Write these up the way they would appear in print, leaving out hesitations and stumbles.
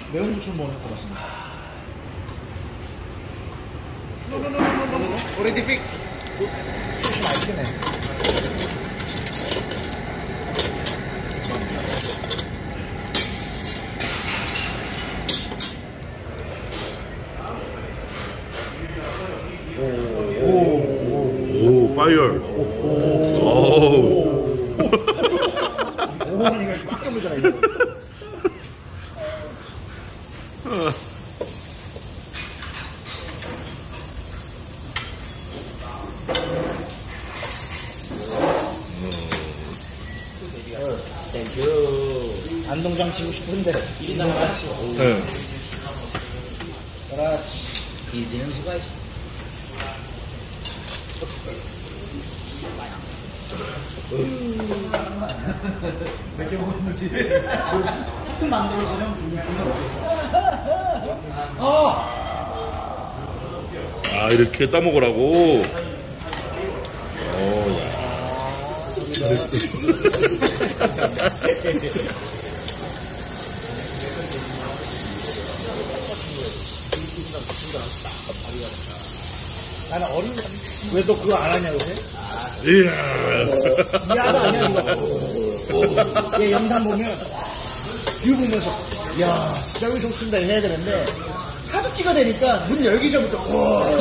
매운 부추를 먹는 것 같습니다. Already fixed. 소스 맛있겠네. 오, 파이어. 오. 오만 이거 꽉 깨물잖아 이거. 땡큐. 안동장 치고 싶은데. 1인당 같이. 네. 그렇지. 이지는 수가 있어. 몇개 먹었는지. 하트 만들어지면 중간 아, 이렇게 따먹으라고. 나는 어린 왜 너 그거 안 하냐 요새? 이야. 미안하다 아니야 이거. 얘 영상 보면 뷰 보면서 야 진짜 여기 좋습니다 해야 되는데 하도 찍어대니까 문 열기 전부터 우와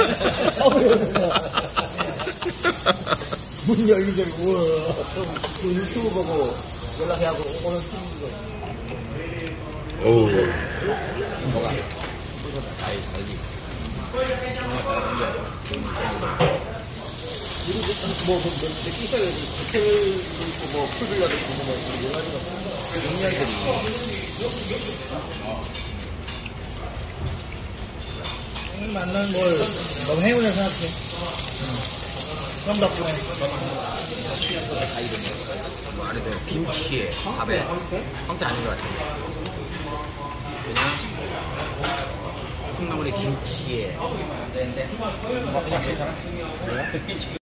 문 열기 전에 우와 그 유튜브 보고 연락해하고 오늘 찍는 거. 어우. 뭐가? 달지. 몇개 있어야지. 호텔도 있고, 뭐, 풀빌라도 있고, 뭐, 여러 가지가. 용량들이. 오늘 만난 걸 너무 행운을 생각해. 형 덕분에. 다 이름이. 뭐, 안에 김치에, 밥에. 형태 아닌 것 같아. 그냥. 콩나물에 김치에. 그냥 괜찮아?